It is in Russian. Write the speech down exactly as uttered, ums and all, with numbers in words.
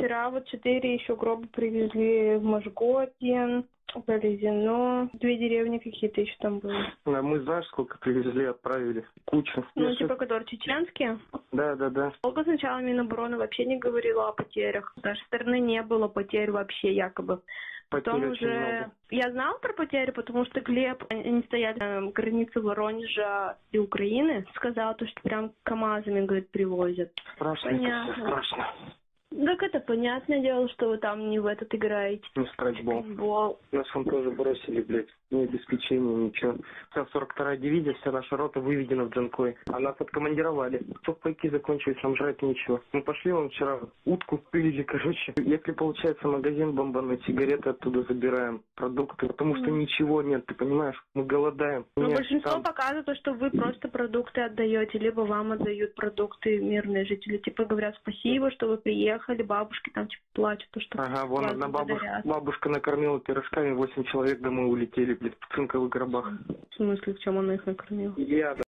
Вчера вот четыре еще гроба привезли в Можготин, Березино, две деревни какие-то еще там были. А мы знаешь, сколько привезли, отправили? Кучу. Ну, Если... типа, которые чеченские? Да, да, да. Долго сначала Минобороны вообще не говорила о потерях. С нашей стороны не было потерь вообще, якобы. Потом Потерь уже... Я знала про потери, потому что Глеб, они стояли на границе Воронежа и Украины, сказал, то, что прям КамАЗами, говорит, привозят. Страшно, Понятно. это все страшно. Так это понятное дело, что вы там не в этот играете. Не в страйкбол. Страйкбол. Нас там тоже бросили, блядь. Ни обеспечения, ничего. Вся сорок вторая дивизия, вся наша рота выведена в Джанкой. А нас откомандировали. Пайки закончились, нам жрать нечего. Мы пошли, вон вчера утку пылили, короче. Если получается магазин бомбануть, сигареты оттуда забираем, продукты. Потому что mm. ничего нет, ты понимаешь? Мы голодаем. Но нет, большинство там... показывает, что вы просто продукты отдаете, либо вам отдают продукты мирные жители. Типа говорят спасибо, что вы приехали, бабушки там типа плачут, то что Ага, вон одна бабушка, бабушка накормила пирожками, восемь человек домой улетели, блядь, в цинковых гробах. В смысле, в чем она их накормила? Я,